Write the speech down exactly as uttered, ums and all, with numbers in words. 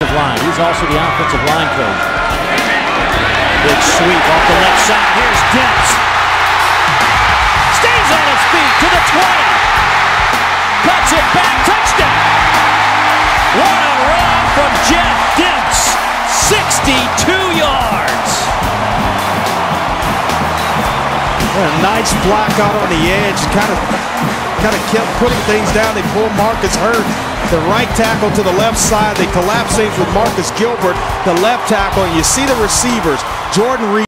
offensive line. He's also the offensive line coach. Big sweep off the left side. Here's Demps. Stays on his feet to the twenty. Cuts it back. Touchdown. What a run from Jeff Demps. sixty-two yards. And a nice block out on the edge. Kind of, kind of kept putting things down. They pulled Marcus Hurt, the right tackle, to the left side. They collapse things with Marcus Gilbert, the left tackle. And you see the receivers, Jordan Reed.